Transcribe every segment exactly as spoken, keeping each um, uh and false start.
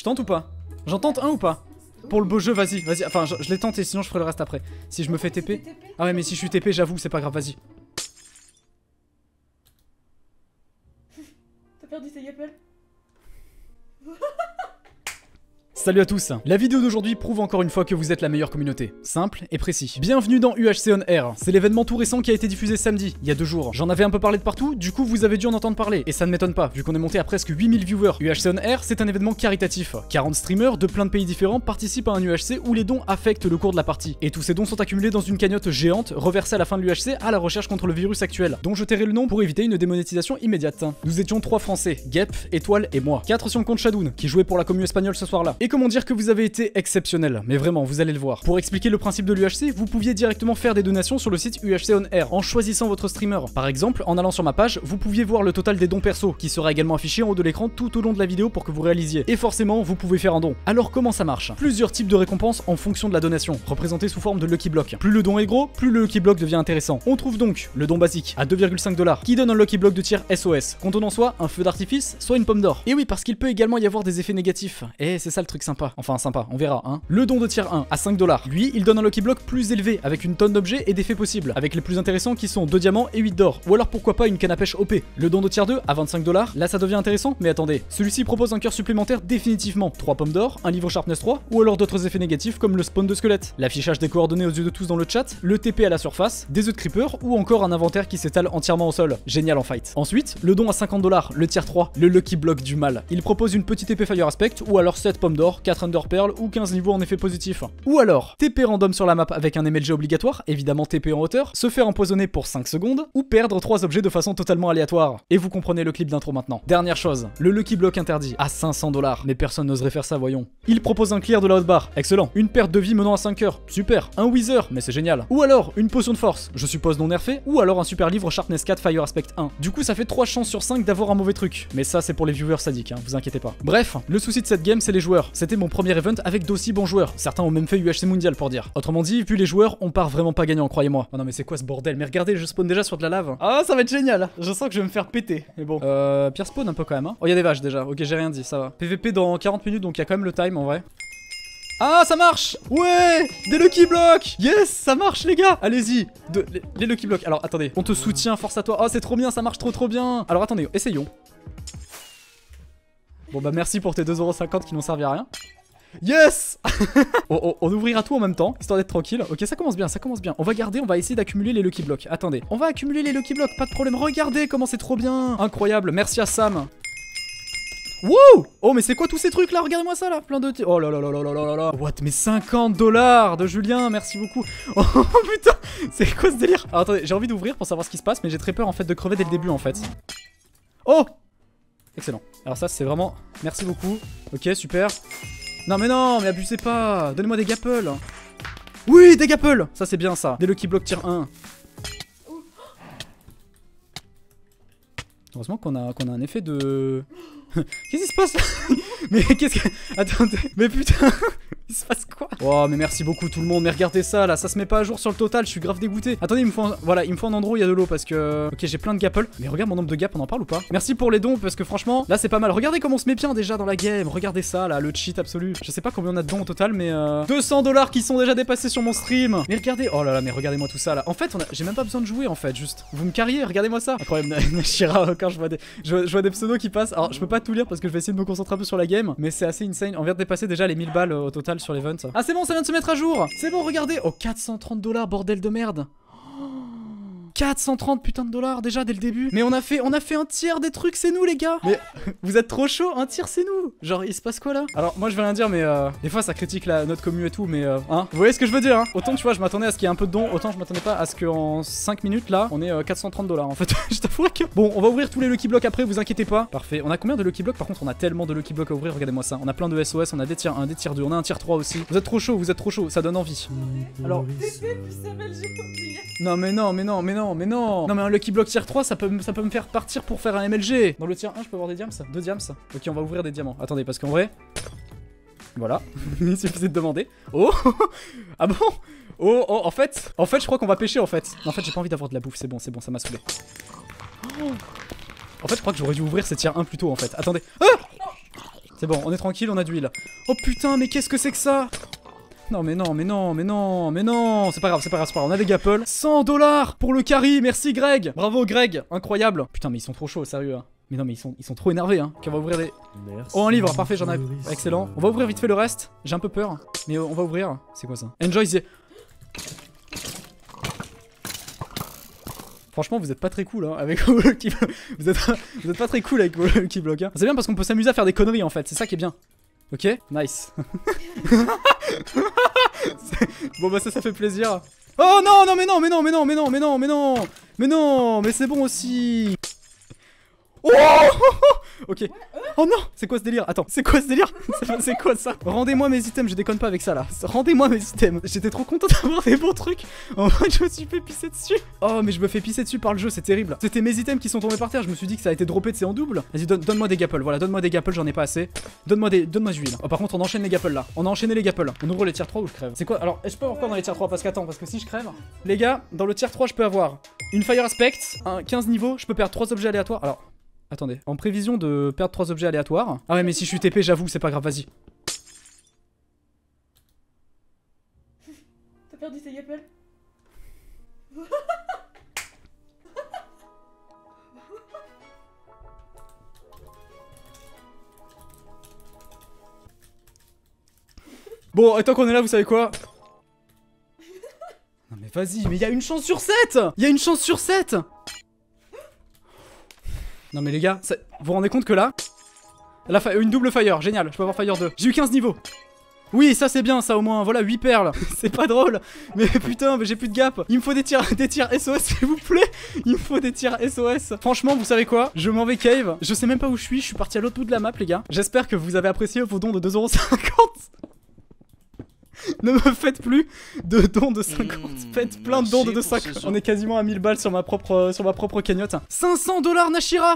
Je tente ou pas? J'en tente un ou pas? Pour le beau jeu, vas-y, vas-y. Enfin, je, je l'ai tenté, sinon je ferai le reste après. Si je me fais T P. Ah ouais, mais si je suis T P, j'avoue, c'est pas grave, vas-y. T'as perdu tes Yapple? Salut à tous. La vidéo d'aujourd'hui prouve encore une fois que vous êtes la meilleure communauté. Simple et précis. Bienvenue dans U H C On Air. C'est l'événement tout récent qui a été diffusé samedi, il y a deux jours. J'en avais un peu parlé de partout, du coup vous avez dû en entendre parler. Et ça ne m'étonne pas, vu qu'on est monté à presque huit mille viewers. U H C On Air, c'est un événement caritatif. quarante streamers de plein de pays différents participent à un U H C où les dons affectent le cours de la partie. Et tous ces dons sont accumulés dans une cagnotte géante, reversée à la fin de l'U H C à la recherche contre le virus actuel, dont je tairai le nom pour éviter une démonétisation immédiate. Nous étions trois Français, Gep, Étoile et moi. quatre sur le compte Shadoun, qui jouait pour la commu espagnole ce soir-là. Et comment dire que vous avez été exceptionnel, mais vraiment, vous allez le voir. Pour expliquer le principe de l'U H C, vous pouviez directement faire des donations sur le site U H C On Air en choisissant votre streamer. Par exemple, en allant sur ma page, vous pouviez voir le total des dons perso, qui sera également affiché en haut de l'écran tout au long de la vidéo pour que vous réalisiez. Et forcément, vous pouvez faire un don. Alors comment ça marche? Plusieurs types de récompenses en fonction de la donation, représentés sous forme de Lucky Block. Plus le don est gros, plus le Lucky Block devient intéressant. On trouve donc le don basique à deux virgule cinq dollars, qui donne un Lucky Block de tir S O S, contenant soit un feu d'artifice, soit une pomme d'or. Et oui, parce qu'il peut également y avoir des effets négatifs. Et c'est ça le truc sympa. Enfin sympa, on verra, hein. Le don de tier un à cinq dollars. Lui, il donne un Lucky Block plus élevé, avec une tonne d'objets et d'effets possibles, avec les plus intéressants qui sont deux diamants et huit d'or. Ou alors pourquoi pas une canne à pêche O P. Le don de tier deux à vingt-cinq dollars, là ça devient intéressant, mais attendez. Celui-ci propose un cœur supplémentaire définitivement, trois pommes d'or, un livre Sharpness trois, ou alors d'autres effets négatifs comme le spawn de squelette, l'affichage des coordonnées aux yeux de tous dans le chat, le T P à la surface, des œufs de creeper, ou encore un inventaire qui s'étale entièrement au sol. Génial en fight. Ensuite, le don à cinquante dollars, le tier trois, le Lucky Block du mal. Il propose une petite épée Fire Aspect, ou alors sept pommes d'or, quatre Ender Pearl, ou quinze niveaux en effet positif. Ou alors, T P random sur la map avec un M L G obligatoire, évidemment T P en hauteur, se faire empoisonner pour cinq secondes, ou perdre trois objets de façon totalement aléatoire. Et vous comprenez le clip d'intro maintenant. Dernière chose, le Lucky Block interdit, à cinq cents dollars, mais personne n'oserait faire ça, voyons. Il propose un clear de la haute barre, excellent. Une perte de vie menant à cinq heures, super. Un Wither, mais c'est génial. Ou alors, une potion de force, je suppose non nerfée, ou alors un super livre Sharpness quatre Fire Aspect un. Du coup, ça fait trois chances sur cinq d'avoir un mauvais truc. Mais ça, c'est pour les viewers sadiques, hein, vous inquiétez pas. Bref, le souci de cette game, c'est les joueurs. C'était mon premier event avec d'aussi bons joueurs. Certains ont même fait U H C mondial pour dire. Autrement dit, vu les joueurs, on part vraiment pas gagnant, croyez-moi. Oh non mais c'est quoi ce bordel? Mais regardez, je spawn déjà sur de la lave. Ah, ça va être génial. Je sens que je vais me faire péter. Mais bon. Euh, pire spawn un peu quand même, hein. Oh, il y a des vaches déjà. Ok, j'ai rien dit, ça va. P V P dans quarante minutes, donc il y a quand même le time en vrai. Ah, ça marche! Ouais! Des Lucky Blocks! Yes! Ça marche, les gars! Allez-y! De, les, les Lucky Blocks. Alors, attendez. On te soutient, force à toi. Oh, c'est trop bien, ça marche trop trop bien. Alors, attendez, essayons. Bon, bah, merci pour tes deux euros cinquante qui n'ont servi à rien. Yes. on, on, on ouvrira tout en même temps, histoire d'être tranquille. Ok, ça commence bien, ça commence bien. On va garder, on va essayer d'accumuler les Lucky Blocks. Attendez, on va accumuler les Lucky Blocks, pas de problème. Regardez comment c'est trop bien. Incroyable, merci à Sam. Wow! Oh mais c'est quoi tous ces trucs là? Regardez-moi ça là, plein de... Oh là là là là là là là. What? Mais cinquante dollars de Julien, merci beaucoup. Oh putain, c'est quoi ce délire? Alors attendez, j'ai envie d'ouvrir pour savoir ce qui se passe, mais j'ai très peur en fait de crever dès le début en fait. Oh! Excellent. Alors ça c'est vraiment... Merci beaucoup. Ok, super. Non mais non, mais abusez pas. Donnez-moi des gapples. Oui, des gapples. Ça c'est bien ça. Des Lucky Block tier un. Heureusement qu'on a, qu'on a un effet de... Qu'est-ce qui se passe? Mais qu'est-ce que... Attendez, mais putain. Il se passe quoi? Oh mais merci beaucoup tout le monde. Mais regardez ça là, ça se met pas à jour sur le total. Je suis grave dégoûté. Attendez, il me faut un... Voilà, il me faut un endroit où il y a de l'eau parce que... Ok, j'ai plein de gapples. Mais regarde mon nombre de gaps, on en parle ou pas? Merci pour les dons parce que franchement, là c'est pas mal. Regardez comment on se met bien déjà dans la game. Regardez ça là, le cheat absolu. Je sais pas combien on a de dons au total, mais euh... deux cents dollars qui sont déjà dépassés sur mon stream. Mais regardez, oh là là, mais regardez-moi tout ça là. En fait, on a... j'ai même pas besoin de jouer en fait, juste. Vous me carriez, regardez-moi ça. Incroyable, Nashira, quand je vois des... Je, je vois des pseudos qui passent. Alors je peux pas tout lire parce que je vais essayer de me concentrer un peu sur la game, mais c'est assez insane. On vient de dépasser déjà les mille balles au total sur l'event. Ah c'est bon, ça vient de se mettre à jour. C'est bon, regardez. Oh, quatre cent trente dollars, bordel de merde. quatre cent trente putain de dollars déjà dès le début. Mais on a fait on a fait un tiers des trucs, c'est nous les gars. Mais vous êtes trop chaud, un tiers c'est nous. Genre il se passe quoi là? Alors moi je vais rien dire, mais euh, des fois ça critique la, notre commu et tout, mais euh, hein, vous voyez ce que je veux dire hein? Autant tu vois je m'attendais à ce qu'il y ait un peu de dons, autant je m'attendais pas à ce qu'en cinq minutes là on ait euh, quatre cent trente dollars en fait. Je t'avoue que... Bon, on va ouvrir tous les Lucky Blocks après, vous inquiétez pas. Parfait. On a combien de Lucky Blocks? Par contre on a tellement de Lucky Blocks à ouvrir, regardez-moi ça. On a plein de S O S, on a des tiers un, des tiers deux, on a un tiers trois aussi. Vous êtes trop chaud, vous êtes trop chaud, ça donne envie. Alors... Non mais non mais non mais non mais non. Non mais un Lucky Block tier trois ça peut, ça peut me faire partir pour faire un M L G. Dans le tier un je peux avoir des diams? Deux diams. Ok, on va ouvrir des diamants. Attendez, parce qu'en vrai... Voilà, il suffisait de demander. Oh. Ah bon? Oh, oh, en fait, en fait je crois qu'on va pêcher en fait. En fait j'ai pas envie d'avoir de la bouffe, c'est bon, c'est bon, ça m'a saoulé. Oh. En fait je crois que j'aurais dû ouvrir ces tiers un plus tôt en fait. Attendez. Ah! C'est bon, on est tranquille, on a d'huile. Oh putain, mais qu'est-ce que c'est que ça? Non mais non, mais non, mais non, mais non. C'est pas grave, c'est pas grave, c'est pas grave. On a des Gapple. cent dollars pour le carry. Merci Greg. Bravo Greg. Incroyable. Putain, mais ils sont trop chauds, sérieux. Hein. Mais non, mais ils sont, ils sont trop énervés. Hein. Okay, on va ouvrir des... Merci. Oh, un livre. Parfait, j'en ai. Excellent. On va ouvrir vite fait le reste. J'ai un peu peur. Mais euh, on va ouvrir. C'est quoi ça? Enjoy the... Franchement, vous êtes pas très cool hein, avec vos lucky block. Vous êtes, vous êtes pas très cool avec vos lucky block. Hein. C'est bien parce qu'on peut s'amuser à faire des conneries en fait. C'est ça qui est bien. Ok, nice. Bon bah ça, ça fait plaisir. Oh non, non, mais non, mais non, mais non, mais non, mais non, mais non, mais non, mais c'est bon aussi. Oh ok. Oh non, c'est quoi ce délire? Attends, c'est quoi ce délire? C'est quoi ça? Rendez-moi mes items, je déconne pas avec ça là. Rendez-moi mes items. J'étais trop content d'avoir des bons trucs. En vrai, je me suis fait pisser dessus. Oh, mais je me fais pisser dessus par le jeu, c'est terrible. C'était mes items qui sont tombés par terre. Je me suis dit que ça a été droppé de c'est en double. Vas-y, donne, donne-moi des Gapple. Voilà, donne-moi des Gapple, j'en ai pas assez. Donne-moi des. Donne-moi du huile. Oh, par contre, on enchaîne les Gapple là. On a enchaîné les Gapple. On ouvre les tiers trois ou je crève. C'est quoi? Alors, je peux avoir quoi dans les tiers trois? Parce qu'attends, parce que si je crève. Les gars, dans le tiers trois, je peux avoir une Fire Aspect, un quinze niveaux, je peux perdre trois objets aléatoires. Alors. Attendez, en prévision de perdre trois objets aléatoires. Ah ouais, mais si je suis T P, j'avoue, c'est pas grave, vas-y. T'as perdu tes Gapple? Bon, et tant qu'on est là, vous savez quoi? Non mais vas-y, mais il y a une chance sur sept. Il y a une chance sur sept. Non mais les gars, ça... vous vous rendez compte que là, là une double fire, génial, je peux avoir fire deux. J'ai eu quinze niveaux. Oui, ça c'est bien, ça au moins, voilà, huit perles. C'est pas drôle, mais putain, mais j'ai plus de gap. Il me faut des tirs, des tirs S O S, s'il vous plaît. Il me faut des tirs S O S. Franchement, vous savez quoi? Je m'en vais cave. Je sais même pas où je suis, je suis parti à l'autre bout de la map, les gars. J'espère que vous avez apprécié vos dons de deux euros cinquante. Ne me faites plus de dons de cinquante. Mmh, Faites plein de dons de deux cinquante. On est quasiment à mille balles sur ma propre, euh, sur ma propre cagnotte. cinq cents dollars Nashira.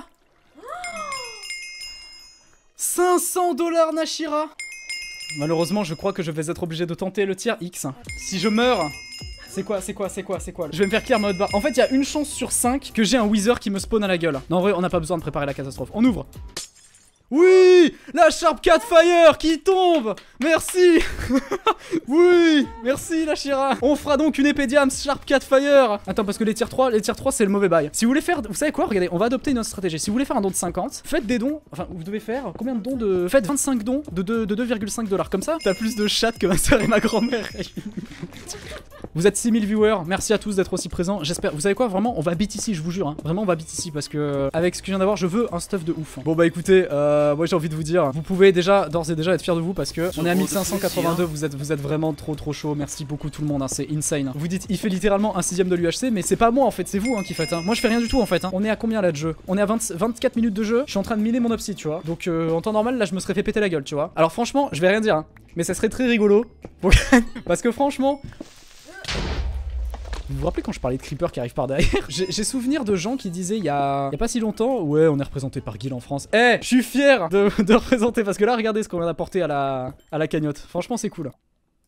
cinq cents dollars Nashira. Malheureusement, je crois que je vais être obligé de tenter le tiers X. Si je meurs... C'est quoi, c'est quoi, c'est quoi, c'est quoi? Je vais me faire clear mode bar. En fait, il y a une chance sur cinq que j'ai un Wither qui me spawn à la gueule. Non, en vrai, on n'a pas besoin de préparer la catastrophe. On ouvre. Oui, la Sharp quatre Fire qui tombe. Merci. Oui, merci la Shira. On fera donc une épée Diams Sharp quatre Fire. Attends, parce que les tiers trois, les tiers trois c'est le mauvais bail. Si vous voulez faire, vous savez quoi? Regardez, on va adopter une autre stratégie. Si vous voulez faire un don de cinquante, faites des dons. Enfin, vous devez faire combien de dons de... Faites vingt-cinq dons de, de, de deux virgule cinq dollars. Comme ça, t'as plus de chat que ma soeur et ma grand-mère. Vous êtes six mille viewers, merci à tous d'être aussi présents. J'espère, vous savez quoi, vraiment, on va beat ici, je vous jure. Hein. Vraiment, on va beat ici parce que, avec ce que je viens d'avoir, je veux un stuff de ouf. Bon, bah écoutez, euh, moi j'ai envie de vous dire, vous pouvez déjà, d'ores et déjà, être fiers de vous parce que on est à mille cinq cent quatre-vingt-deux, vous êtes, vous êtes vraiment trop trop chaud. Merci beaucoup tout le monde, hein, c'est insane. Vous dites, il fait littéralement un sixième de l'U H C, mais c'est pas moi en fait, c'est vous hein, qui faites. Hein. Moi je fais rien du tout en fait. Hein. On est à combien là de jeu? On est à vingt, vingt-quatre minutes de jeu, je suis en train de miner mon upside, tu vois. Donc euh, en temps normal, là je me serais fait péter la gueule, tu vois. Alors franchement, je vais rien dire, hein, mais ça serait très rigolo. Parce que franchement. Vous vous rappelez quand je parlais de creeper qui arrive par derrière? J'ai souvenir de gens qui disaient il y a... y a pas si longtemps, ouais on est représenté par Guil en France. Eh, hey, je suis fier de, de représenter parce que là regardez ce qu'on vient d'apporter à la, à la cagnotte. Franchement c'est cool.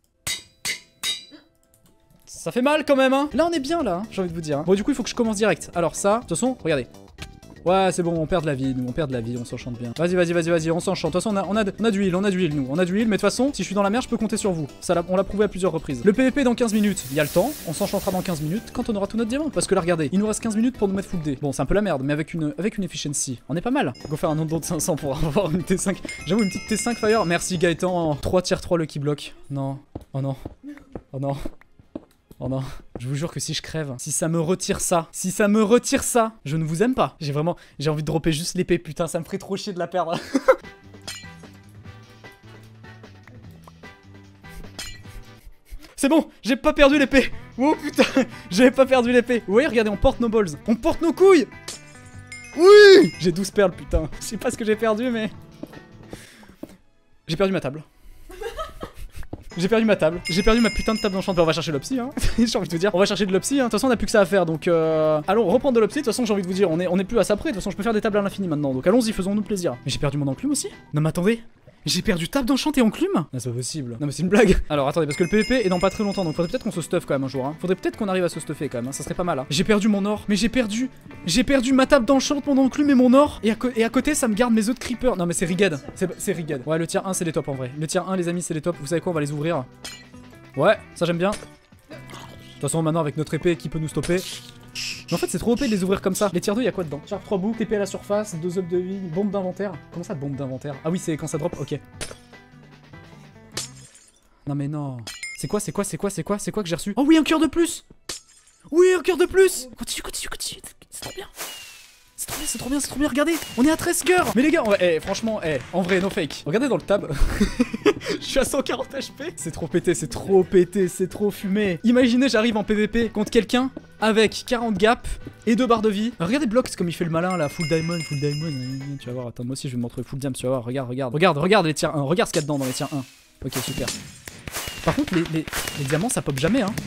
Ça fait mal quand même hein. Là on est bien là, hein, j'ai envie de vous dire. Hein. Bon du coup il faut que je commence direct. Alors ça, de toute façon, regardez. Ouais c'est bon, on perd de la vie, nous on perd de la vie, on s'enchante bien. Vas-y, vas-y, vas-y, vas-y, on s'enchante. De toute façon on a, on a, on a d'huile, on a d'huile nous, on a d'huile, mais de toute façon, si je suis dans la mer, je peux compter sur vous. Ça, on l'a prouvé à plusieurs reprises. Le P V P dans quinze minutes, il y a le temps, on s'enchantera dans quinze minutes quand on aura tout notre diamant. Parce que là regardez, il nous reste quinze minutes pour nous mettre full D. Bon c'est un peu la merde, mais avec une, avec une efficiency, on est pas mal. Go faire un nombre de cinq cents pour avoir une T cinq. J'avoue une petite T cinq Fire, merci Gaëtan. trois tiers trois Lucky Block. Non, oh non, oh non. Oh non, je vous jure que si je crève, si ça me retire ça, si ça me retire ça, je ne vous aime pas. J'ai vraiment, j'ai envie de dropper juste l'épée, putain, ça me ferait trop chier de la perdre. C'est bon, j'ai pas perdu l'épée. Oh putain, j'ai pas perdu l'épée. Vous voyez, regardez, on porte nos balls, on porte nos couilles. Oui, j'ai douze perles, putain. Je sais pas ce que j'ai perdu, mais... J'ai perdu ma table. J'ai perdu ma table, j'ai perdu ma putain de table d'enchantement. On va chercher l'opsy, hein. J'ai envie de vous dire, on va chercher de l'opsy, hein. De toute façon, on a plus que ça à faire, donc euh... allons reprendre de l'opsy. De toute façon, j'ai envie de vous dire, on est, on est plus à ça près. De toute façon, je peux faire des tables à l'infini maintenant, donc allons-y, faisons-nous plaisir. Mais j'ai perdu mon enclume aussi. Non, mais attendez, J'ai perdu table d'enchant et enclume. Non, c'est pas possible. Non mais c'est une blague. Alors attendez, parce que le P V P est dans pas très longtemps, donc faudrait peut-être qu'on se stuff quand même un jour. Hein. Faudrait peut-être qu'on arrive à se stuffer quand même, hein. Ça serait pas mal. Hein. J'ai perdu mon or, mais j'ai perdu, j'ai perdu ma table d'enchant, mon enclume et mon or. Et à, et à côté, ça me garde mes œufs de creeper. Non mais c'est rigade, c'est rigade. Ouais, le tier un c'est les tops en vrai. Le tier un les amis c'est les tops. Vous savez quoi, on va les ouvrir. Ouais, ça j'aime bien. De toute façon maintenant avec notre épée qui peut nous stopper. Mais en fait c'est trop O P de les ouvrir comme ça. Les tiers deux y'a quoi dedans? Charge trois boucles, T P à la surface, deux up de vie, bombe d'inventaire. Comment ça bombe d'inventaire? Ah oui c'est quand ça drop, ok. Non mais non. C'est quoi, c'est quoi, c'est quoi, c'est quoi, c'est quoi que j'ai reçu? Oh oui un cœur de plus. Oui un cœur de plus. Continue, continue, continue. C'est trop bien. C'est trop bien, c'est trop bien, c'est trop bien, regardez. On est à treize cœurs. Mais les gars, en vrai, eh, franchement, eh, en vrai, no fake. Regardez dans le tab. Je suis à cent quarante H P. C'est trop pété, c'est trop pété, c'est trop fumé. Imaginez, j'arrive en P V P contre quelqu'un avec quarante gaps et deux barres de vie. Regardez Blox comme il fait le malin là, full diamond, full diamond. Tu vas voir, attends, moi aussi je vais me montrer full diamond, tu vas voir, regarde, regarde. Regarde, regarde les tiers un, regarde ce qu'il y a dedans dans les tiers un. Ok, super. Par contre, les, les, les diamants ça pop jamais, hein.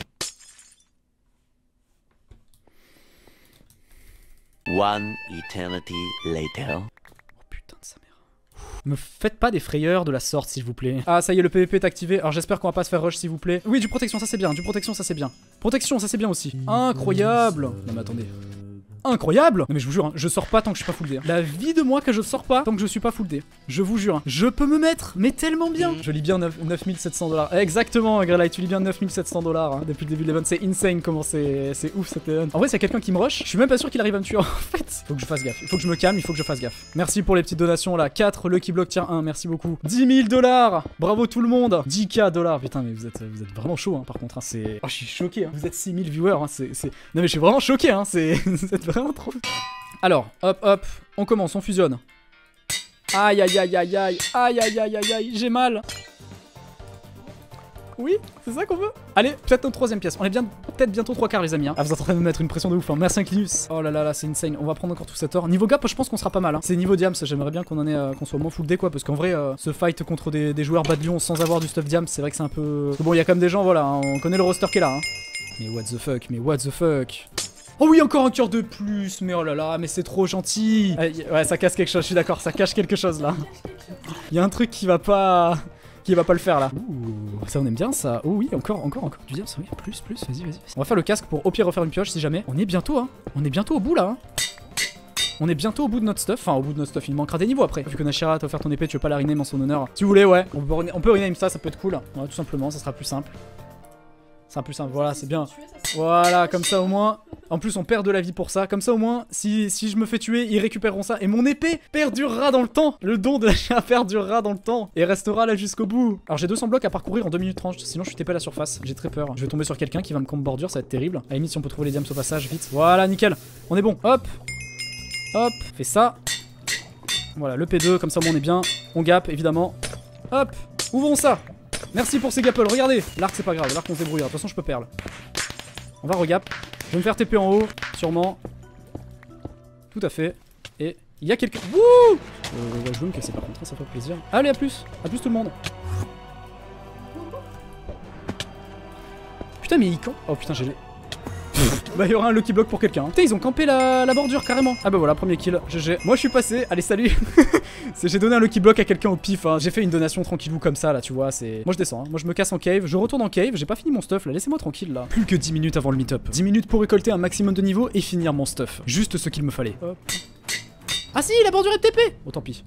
One eternity later. Oh putain de sa mère. Me faites pas des frayeurs de la sorte s'il vous plaît. Ah ça y est le P V P est activé. Alors j'espère qu'on va pas se faire rush s'il vous plaît. Oui du protection ça c'est bien. Du protection ça c'est bien. Protection ça c'est bien aussi. Incroyable. Non mais attendez. Incroyable. Non mais je vous jure, hein, je sors pas tant que je suis pas full D. Hein. La vie de moi que je sors pas tant que je suis pas full D. Je vous jure, hein. Je peux me mettre, mais tellement bien. Je lis bien neuf mille sept cents dollars. Exactement, Greylight, tu lis bien neuf mille sept cents dollars hein, depuis le début de l'event. C'est insane comment c'est ouf cet event. En vrai, s'il y a quelqu'un qui me rush, je suis même pas sûr qu'il arrive à me tuer en fait. Faut que je fasse gaffe. Il faut que je me calme, il faut que je fasse gaffe. Merci pour les petites donations là. quatre Lucky Block tier un, merci beaucoup. dix mille dollars. Bravo tout le monde. dix K dollars. Putain, mais vous êtes, vous êtes vraiment chaud hein, par contre. Hein, c'est. Oh, je suis choqué. Hein. Vous êtes six mille viewers. Hein, c'est. Non, mais je suis vraiment choqué. Hein, c'est. Vous êtes vraiment trop. Alors, hop, hop, on commence, on fusionne. Aïe, aïe, aïe, aïe, aïe, aïe, aïe, aïe, aïe, aïe, j'ai mal. Oui, c'est ça qu'on veut. Allez, peut-être notre troisième pièce. On est bien, peut-être bientôt trois quarts, les amis. Hein. Ah, vous êtes en train de me mettre une pression de ouf. Hein. Merci, Inclinus. Oh là là là, c'est insane. On va prendre encore tout cet or. Niveau gap, je pense qu'on sera pas mal. Hein. C'est niveau diams. J'aimerais bien qu'on en ait, euh, qu'on soit moins full D, quoi. Parce qu'en vrai, euh, ce fight contre des, des joueurs bas de Lyon sans avoir du stuff diams, c'est vrai que c'est un peu. Parce que bon, il y a quand même des gens, voilà. Hein, on connaît le roster qui est là. Hein. Mais what the fuck, mais what the fuck. Oh oui, encore un cœur de plus. Mais oh là là, mais c'est trop gentil. Ouais, ça casse quelque chose. Je suis d'accord, ça cache quelque chose là. Il y a un truc qui va pas. Qui va pas le faire là. Ouh, ça on aime bien ça. Oh oui, encore, encore, encore du diams. Oui, plus, plus, vas-y, vas-y. On va faire le casque pour au pire refaire une pioche si jamais. On est bientôt, hein. On est bientôt au bout là. Hein. On est bientôt au bout de notre stuff. Enfin, au bout de notre stuff, il manquera des niveaux après. Vu que Nashira t'a offert ton épée, tu veux pas la rename en son honneur. Si vous voulez, ouais. On peut, on peut rename ça, ça peut être cool. Ouais, tout simplement, ça sera plus simple. C'est un plus simple, voilà, c'est bien. Voilà, comme ça au moins. En plus, on perd de la vie pour ça. Comme ça au moins, si, si je me fais tuer, ils récupéreront ça. Et mon épée perdurera dans le temps. Le don de la Nashira perdurera dans le temps. Et restera là jusqu'au bout. Alors, j'ai deux cents blocs à parcourir en deux minutes trente. Sinon, je suis T P à la surface. J'ai très peur. Je vais tomber sur quelqu'un qui va me combo bordure. Ça va être terrible. À la limite, si on peut trouver les diams au passage, vite. Voilà, nickel. On est bon. Hop. Hop. Fais ça. Voilà, le P deux. Comme ça, au moins, on est bien. On gap, évidemment. Hop. Ouvrons ça. Merci pour ces gapples, regardez. L'arc c'est pas grave, l'arc on se débrouille, de toute façon je peux perdre. On va regap. Je vais me faire T P en haut, sûrement. Tout à fait. Et il y a quelqu'un. Wouh euh, ouais, je veux me casser par contre, ça fait plaisir. Allez, à plus. À plus tout le monde. Putain mais il camp. Oh putain j'ai... Bah il y aura un lucky block pour quelqu'un. Putain ils ont campé la, la bordure carrément. Ah bah voilà premier kill. G G. Moi je suis passé. Allez salut. J'ai donné un lucky block à quelqu'un au pif. Hein. J'ai fait une donation tranquillou comme ça là tu vois. C'est. Moi je descends. Hein. Moi je me casse en cave. Je retourne en cave. J'ai pas fini mon stuff là. Laissez-moi tranquille là. Plus que dix minutes avant le meet-up. dix minutes pour récolter un maximum de niveau et finir mon stuff. Juste ce qu'il me fallait. Hop. Ah si la bordure est T P. Oh tant pis.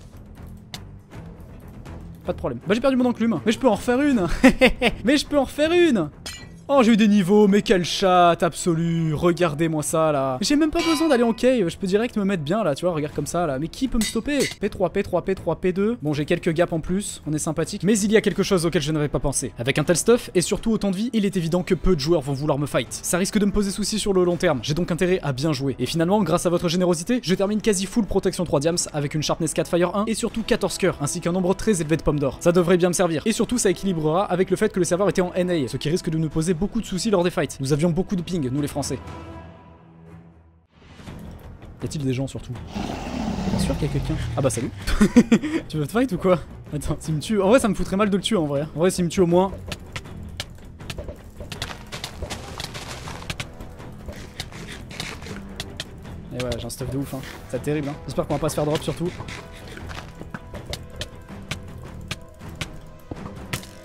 Pas de problème. Bah j'ai perdu mon enclume. Mais je peux en refaire une. Mais je peux en refaire une. Oh j'ai eu des niveaux, mais quel chat absolu. Regardez-moi ça là. J'ai même pas besoin d'aller en cave, je peux direct me mettre bien là, tu vois, regarde comme ça là. Mais qui peut me stopper? P trois, P trois, P trois, P deux. Bon j'ai quelques gaps en plus, on est sympathique. Mais il y a quelque chose auquel je n'avais pas pensé. Avec un tel stuff et surtout autant de vie, il est évident que peu de joueurs vont vouloir me fight. Ça risque de me poser souci sur le long terme. J'ai donc intérêt à bien jouer. Et finalement, grâce à votre générosité, je termine quasi full protection trois diams avec une sharpness quatre fire un et surtout quatorze cœurs, ainsi qu'un nombre très élevé de pommes d'or. Ça devrait bien me servir. Et surtout ça équilibrera avec le fait que le serveur était en N A, ce qui risque de nous poser beaucoup de soucis lors des fights. Nous avions beaucoup de ping, nous les Français. Y a-t-il des gens surtout? Bien sûr qu'il y a quelqu'un. Ah bah salut. Tu veux te fight ou quoi? Attends, s'il me tue... En vrai ça me foutrait mal de le tuer en vrai. En vrai s'il me tue au moins... Et ouais, j'ai un stuff de ouf hein. C'est terrible hein. J'espère qu'on va pas se faire drop surtout.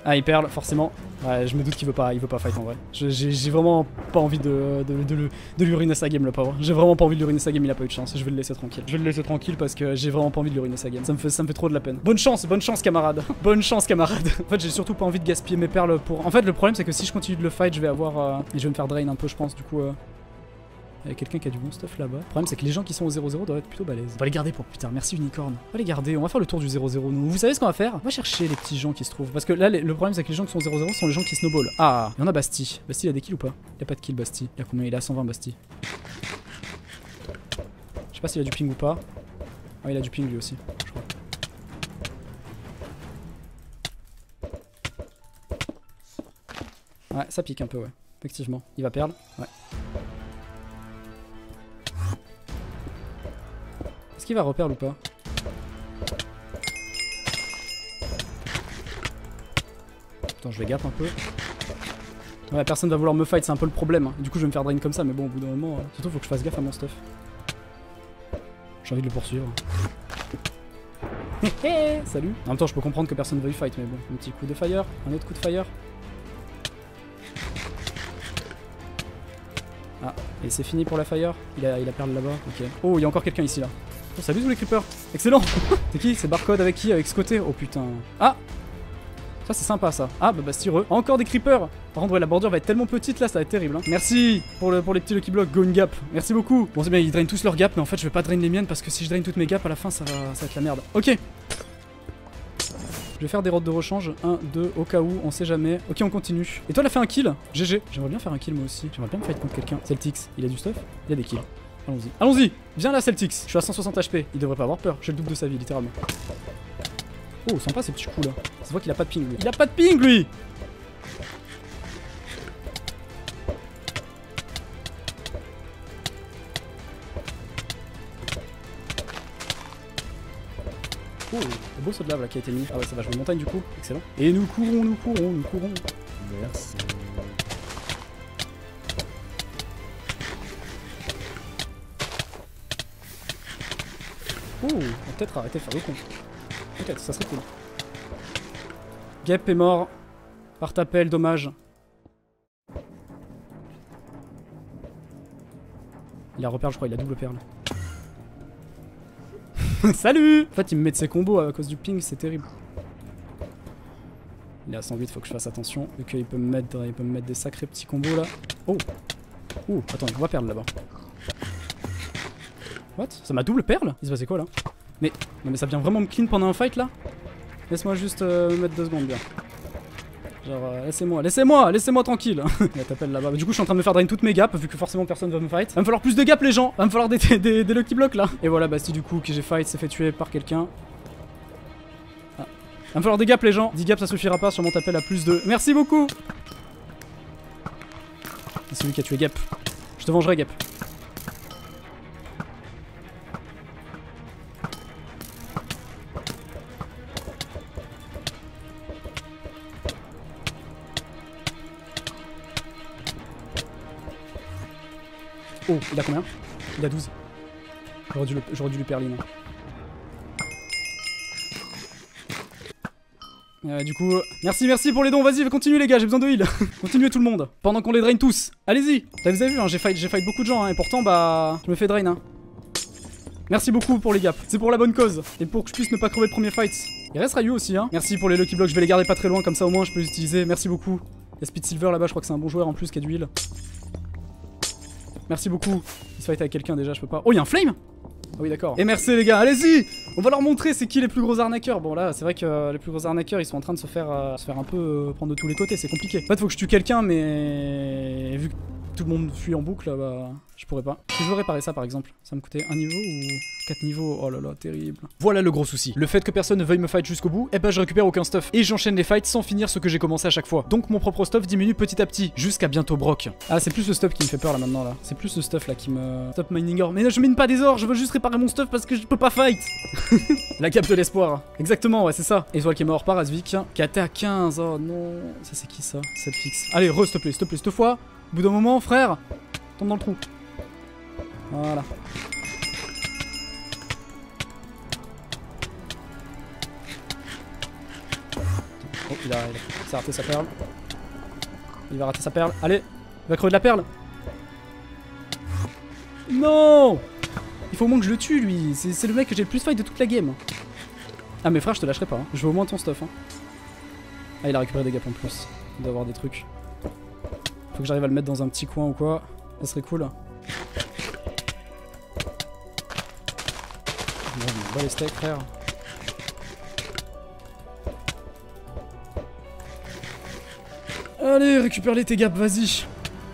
Ah, il perd, forcément. Ouais, je me doute qu'il veut pas, il veut pas fight en vrai. J'ai vraiment pas envie de, de, de, de, de lui ruiner sa game, le pauvre. J'ai vraiment pas envie de lui ruiner sa game, il a pas eu de chance. Je vais le laisser tranquille. Je vais le laisser tranquille parce que j'ai vraiment pas envie de lui ruiner sa game. Ça me fait, ça me fait trop de la peine. Bonne chance, bonne chance, camarade. Bonne chance, camarade. En fait, j'ai surtout pas envie de gaspiller mes perles pour. En fait, le problème, c'est que si je continue de le fight, je vais avoir. Euh... Et je vais me faire drain un peu, je pense, du coup. Euh... Il y a quelqu'un qui a du bon stuff là-bas. Le problème, c'est que les gens qui sont au zéro zéro doivent être plutôt balèzes. On va les garder pour plus tard. Merci Unicorn. On va les garder. On va faire le tour du zéro zéro. Nous, vous savez ce qu'on va faire? On va chercher les petits gens qui se trouvent. Parce que là, les... le problème, c'est que les gens qui sont au zéro zéro sont les gens qui snowball. Ah, il y en a Basti. Basti, il a des kills ou pas? Il a pas de kills, Basti. Il a combien? Il a cent vingt, Basti. Je sais pas s'il a du ping ou pas. Ah, il a du ping lui aussi, je crois. Ouais, ça pique un peu, ouais. Effectivement. Il va perdre. Ouais. Est-ce qu'il va reperdre ou pas? Attends, je vais gap un peu. Ouais, personne va vouloir me fight, c'est un peu le problème. Hein. Du coup, je vais me faire drain comme ça, mais bon, au bout d'un moment, euh, surtout, faut que je fasse gaffe à mon stuff. J'ai envie de le poursuivre. Salut. En même temps, je peux comprendre que personne veuille fight, mais bon, un petit coup de fire, un autre coup de fire. Ah, et c'est fini pour la fire. Il a, il a perdu là-bas. Ok. Oh, il y a encore quelqu'un ici là. Oh, salut tous les creepers. Excellent. C'est qui? C'est Barcode avec qui? Avec ce côté? Oh putain. Ah, ça c'est sympa ça. Ah bah Basti heureux. Encore des creepers. Par contre ouais, la bordure va être tellement petite là, ça va être terrible hein. Merci pour, le, pour les petits Lucky Blocks, go une gap. Merci beaucoup. Bon c'est bien, ils drainent tous leurs gaps, mais en fait je vais pas drainer les miennes parce que si je draine toutes mes gaps à la fin ça va, ça va être la merde. Ok. Je vais faire des rods de rechange. un, deux, au cas où, on sait jamais. Ok, on continue. Et toi, elle a fait un kill. G G. J'aimerais bien faire un kill moi aussi. J'aimerais bien me fight contre quelqu'un. Celtics, il a du stuff? Il a des kills. Allons-y. Allons-y. Viens là, Celtics. Je suis à cent soixante H P. Il devrait pas avoir peur. J'ai le double de sa vie, littéralement. Oh, sympa ces petits coups là. Ça se voit qu'il a pas de ping lui. Il a pas de ping lui. Oh, le beau saut de lave là qui a été mis. Ah ouais, ça va jouer montagne du coup. Excellent. Et nous courons, nous courons, nous courons. Merci. Oh, on va peut-être arrêter de faire le con. Peut-être, ça serait cool. Gep est mort. Par t'appel, dommage. Il a repère, je crois, il a double perle. Salut! En fait, il me met de ses combos à cause du ping, c'est terrible. Il est à cent huit, faut que je fasse attention. Vu qu'il peut me mettre, il peut me mettre des sacrés petits combos là. Oh! Oh, attends, on va perdre là-bas. What? Ça m'a double perle? Il se passait quoi là? Mais, non mais ça vient vraiment me clean pendant un fight là? Laisse-moi juste euh, me mettre deux secondes bien. Genre, euh, laissez-moi, laissez-moi, laissez-moi tranquille. Elle t'appelle là-bas. Du coup, je suis en train de me faire drain toutes mes gaps, vu que forcément personne va me fight. Va me falloir plus de gaps, les gens. Va me falloir des, des, des, des lucky blocks là. Et voilà, Basti, du coup, que j'ai fight, s'est fait tuer par quelqu'un. Ah. Va me falloir des gaps, les gens. dix gaps, ça suffira pas. Sûrement t'appelle à plus de. Merci beaucoup. C'est lui qui a tué Gap. Je te vengerai, Gap. Oh, il a combien? Il a douze. J'aurais dû, le... dû lui perline. Euh, du coup, merci, merci pour les dons. Vas-y, continue les gars, j'ai besoin de heal. Continuez tout le monde. Pendant qu'on les draine tous. Allez-y. Vous avez vu, hein, j'ai fight, j'ai fight beaucoup de gens, hein, et pourtant, bah, je me fais drain. Hein. Merci beaucoup pour les gaps. C'est pour la bonne cause. Et pour que je puisse ne pas crever le premier fight. Il reste Ryu aussi, hein. Merci pour les Lucky Blocks, je vais les garder pas très loin, comme ça au moins je peux les utiliser. Merci beaucoup. Il y a Speed Silver là-bas, je crois que c'est un bon joueur en plus qui a du heal. Merci beaucoup. Il se fight avec quelqu'un déjà, je peux pas. Oh, il y a un flame? Ah oui, d'accord. Et merci les gars, allez-y! On va leur montrer c'est qui les plus gros arnaqueurs. Bon là, c'est vrai que euh, les plus gros arnaqueurs, ils sont en train de se faire, euh, se faire un peu euh, prendre de tous les côtés, c'est compliqué. En fait, faut que je tue quelqu'un, mais vu que tout le monde fuit en boucle, bah, je pourrais pas. Si je veux réparer ça par exemple, ça me coûtait un niveau ou quatre niveaux? Oh là là, terrible. Voilà le gros souci. Le fait que personne ne veuille me fight jusqu'au bout, eh ben je récupère aucun stuff. Et j'enchaîne les fights sans finir ce que j'ai commencé à chaque fois. Donc mon propre stuff diminue petit à petit, jusqu'à bientôt Brock. Ah, c'est plus le stuff qui me fait peur là maintenant là. C'est plus le stuff là qui me... Stop mining or. Mais non, je mine pas des ors, je veux juste réparer mon stuff parce que je peux pas fight. La cape de l'espoir. Exactement, ouais, c'est ça. Étoile qui est mort par Asvik, qui a été à quinze. Oh non. Ça c'est qui ça? Cette fixe. Allez, re, s'il te plaît, s'il te plaît, cette fois. Au bout d'un moment, frère, tombe dans le trou. Voilà. Oh, il a, il a, il a raté sa perle. Il va rater sa perle. Allez, il va crever de la perle. Non! Il faut au moins que je le tue, lui. C'est le mec que j'ai le plus fight de toute la game. Ah, mais frère, je te lâcherai pas. Hein. Je veux au moins ton stuff. Hein. Ah, il a récupéré des gaps en plus. Il doit avoir des trucs. Faut que j'arrive à le mettre dans un petit coin ou quoi. Ça serait cool. Bon, on va les steaks, frère. Allez, récupère-les tes gaps, vas-y.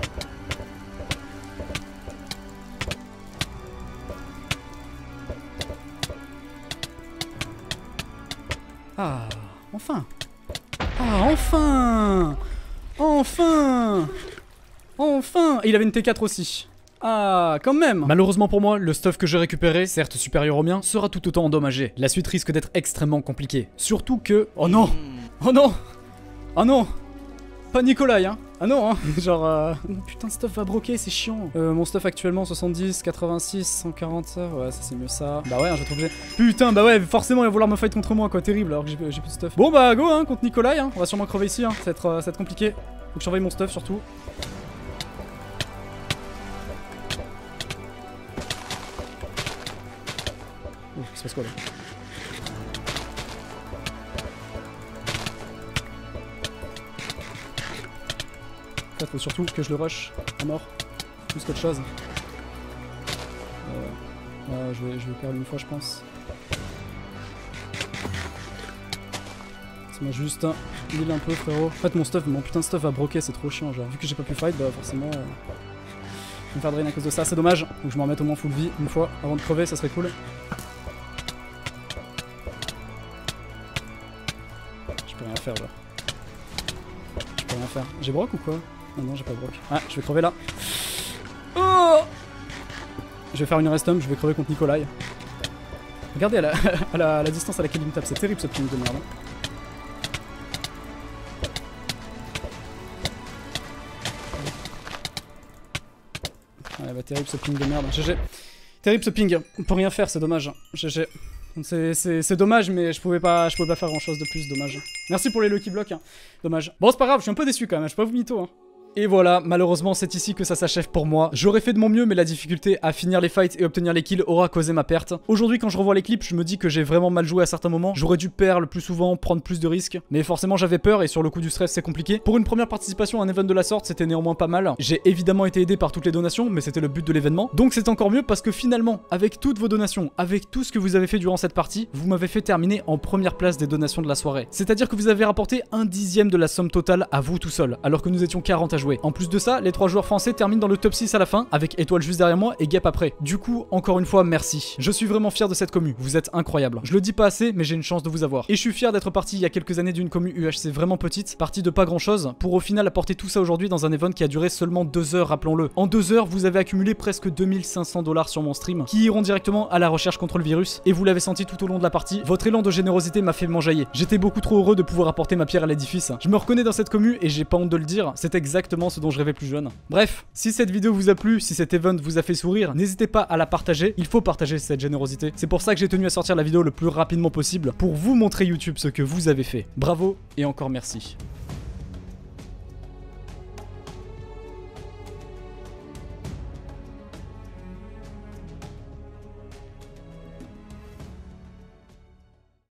Ah, enfin. Ah, enfin. Enfin. Enfin. Et il avait une T quatre aussi. Ah, quand même. Malheureusement pour moi, le stuff que j'ai récupéré, certes supérieur au mien, sera tout autant endommagé. La suite risque d'être extrêmement compliquée. Surtout que... Oh non. Oh non. Oh non. Pas Nikolai, hein. Ah non, hein. Genre, euh... putain, stuff va broquer, c'est chiant. Euh, mon stuff actuellement, soixante-dix, quatre-vingt-six, cent quarante, ouais, ça c'est mieux ça. Bah ouais, hein, je vais être obligé. Putain, bah ouais, forcément, il va vouloir me fight contre moi, quoi, terrible, alors que j'ai plus de stuff. Bon, bah go, hein, contre Nikolai, hein. On va sûrement crever ici, hein. Ça va être, euh, ça va être compliqué. Faut que j'envoie mon stuff, surtout. Ouh, il se passe quoi, là? Là, faut surtout que je le rush à mort, plus qu'autre chose. Euh, euh, je, vais, je vais perdre une fois, je pense. C'est moi juste un heal un peu, frérot. En fait, mon stuff, mon putain de stuff va broquer, c'est trop chiant. Genre, vu que j'ai pas pu fight, bah forcément, euh, je vais me faire drain à cause de ça. C'est dommage. Faut que je m'en remette au moins full vie une fois avant de crever, ça serait cool. Je peux rien faire, là. Je peux rien faire. J'ai broc ou quoi? Ah non, j'ai pas broc. Ah, je vais crever là. Oh, je vais faire une rest-hump, je vais crever contre Nikolai. Regardez à la, à la, à la distance à laquelle il me tape, c'est terrible ce ping de merde. Ouais, bah terrible ce ping de merde. G G. Terrible ce ping. On peut rien faire, c'est dommage. G G. C'est dommage, mais je pouvais pas, je pouvais pas faire grand chose de plus, dommage. Merci pour les lucky blocks, hein. Dommage. Bon, c'est pas grave, je suis un peu déçu quand même, je suis pas vous mytho, hein. Et voilà, malheureusement c'est ici que ça s'achève pour moi. J'aurais fait de mon mieux mais la difficulté à finir les fights et obtenir les kills aura causé ma perte. Aujourd'hui quand je revois les clips, je me dis que j'ai vraiment mal joué à certains moments. J'aurais dû perdre le plus souvent, prendre plus de risques. Mais forcément j'avais peur et sur le coup du stress c'est compliqué. Pour une première participation à un event de la sorte, c'était néanmoins pas mal. J'ai évidemment été aidé par toutes les donations, mais c'était le but de l'événement. Donc c'est encore mieux parce que finalement, avec toutes vos donations, avec tout ce que vous avez fait durant cette partie, vous m'avez fait terminer en première place des donations de la soirée. C'est-à-dire que vous avez rapporté un dixième de la somme totale à vous tout seul, alors que nous étions quarante à jouer. En plus de ça, les trois joueurs français terminent dans le top six à la fin, avec Étoile juste derrière moi et Gap après. Du coup, encore une fois, merci. Je suis vraiment fier de cette commu, vous êtes incroyable. Je le dis pas assez, mais j'ai une chance de vous avoir. Et je suis fier d'être parti il y a quelques années d'une commu U H C vraiment petite, partie de pas grand chose, pour au final apporter tout ça aujourd'hui dans un event qui a duré seulement deux heures, rappelons-le. En deux heures, vous avez accumulé presque deux mille cinq cents dollars sur mon stream, qui iront directement à la recherche contre le virus, et vous l'avez senti tout au long de la partie, votre élan de générosité m'a fait m'enjailler. J'étais beaucoup trop heureux de pouvoir apporter ma pierre à l'édifice. Je me reconnais dans cette commu et j'ai pas honte de le dire, c'est exactement ce dont je rêvais plus jeune. Bref, si cette vidéo vous a plu, si cet event vous a fait sourire, n'hésitez pas à la partager, il faut partager cette générosité. C'est pour ça que j'ai tenu à sortir la vidéo le plus rapidement possible, pour vous montrer YouTube ce que vous avez fait. Bravo et encore merci.